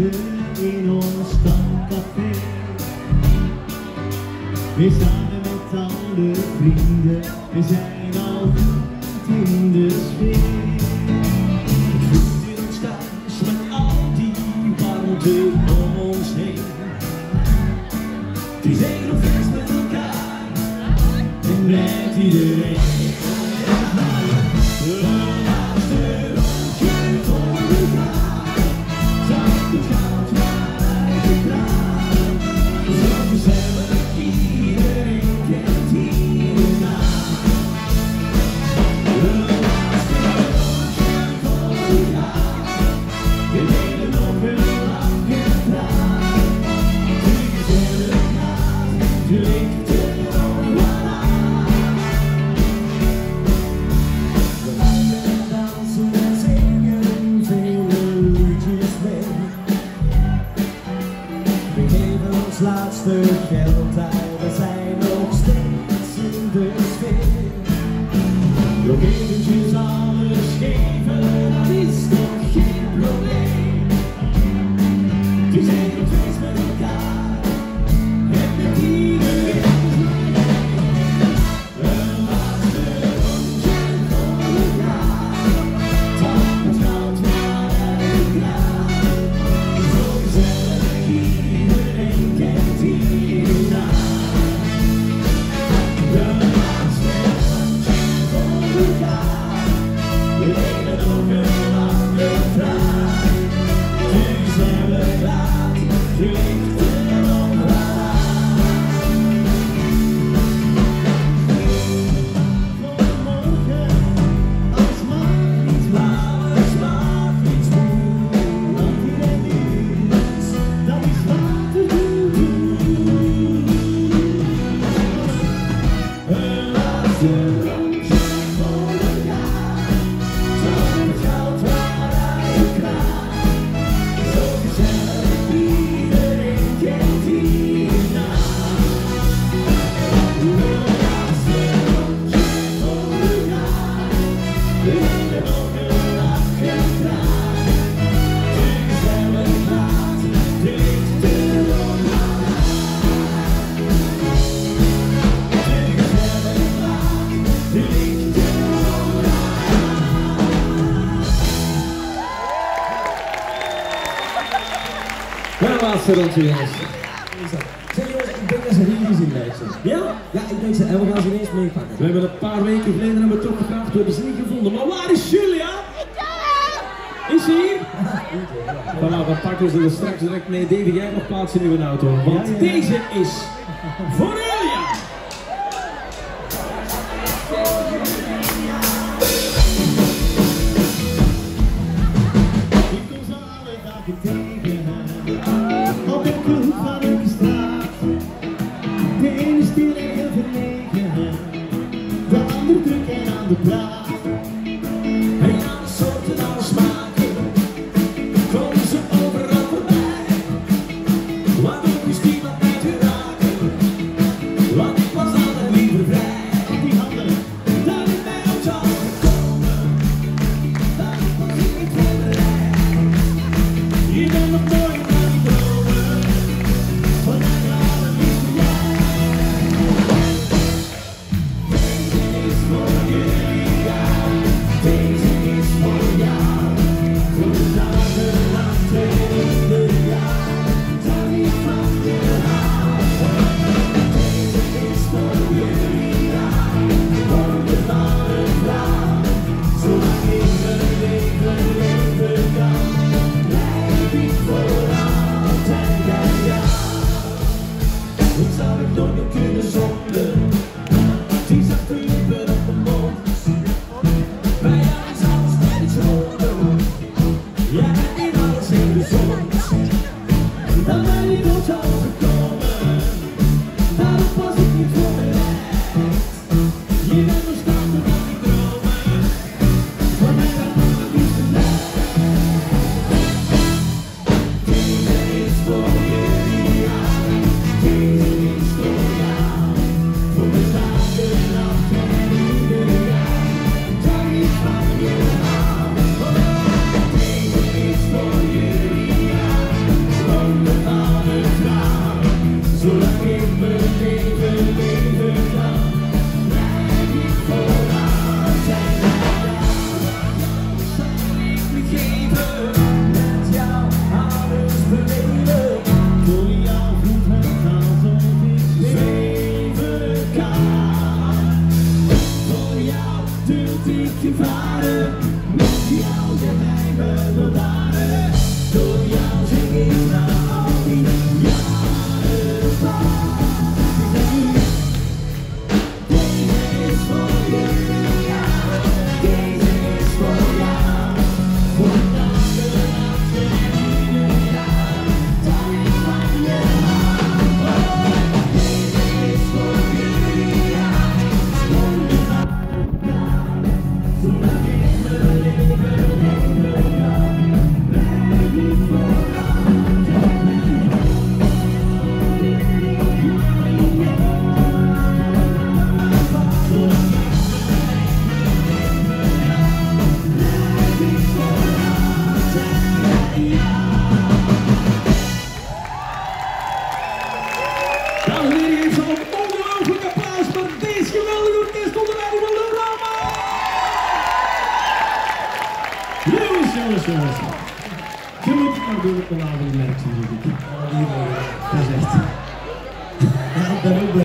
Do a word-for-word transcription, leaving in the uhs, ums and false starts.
zitten in ons stamcafé. We staan er met alle vrienden, we zijn al goed in de sfeer. Het voelt in ons thuis met al die warmte om ons heen. Het is echt nog feest met elkaar en met iedereen. Laatste geld uit, we zijn nog steeds in de sfeer. Nog eventjes alles geven, dat is toch geen probleem. Het is echt nog feest met elkaar en met iedereen. Een laatste rondje voor elkaar, dan het geld maar uit de kraan. Zo gezellig iedereen kent hierna. De laatste rondje voor elkaar, we leven nog een lange vraag. Nu zijn we laat, je ligt er nog aan. Goedemorgen, alles mag niet waar, alles mag niet doen. Want iedereen is, dat is wat we doen. Een laatste rondje voor elkaar, zo het geld maar uit de kraan. Zo gezellig, iedereen kent hierna. Een laatste rondje voor elkaar, we leven nog een lange vraag. Nu zijn we laat, je ligt er nog aan. Ja, laatste rondje, jongens. Zeg jongens, ik denk dat ze hier gezien zijn. Ja? Ja, ik denk ze, en we gaan ze ineens meepakken. We hebben een paar weken geleden hebben we toch gevraagd, we hebben ze niet gevonden. Maar waar is Julia? Is ze hier? Voilà, dan pakken ze er straks direct mee. David, jij mag plaatsen in uw auto. Want Ja, ja. deze is voor Julia. Ik kom zo alle dagen tegen haar, op de kroeg van elke straat. De ene stil en heel verlegen, de ander druk en aan de praat. En alle soorten, alle smaken, komen ze overal voorbij. Wat ook is niemand mee te raken, orkest onder leiding van Lou Rama! Jongens, jongens, jongens. Je moet het nou doen met mijn avond merk, zie ik. Oh, die wil je. Dat is echt. Ja, ik ben ook blij.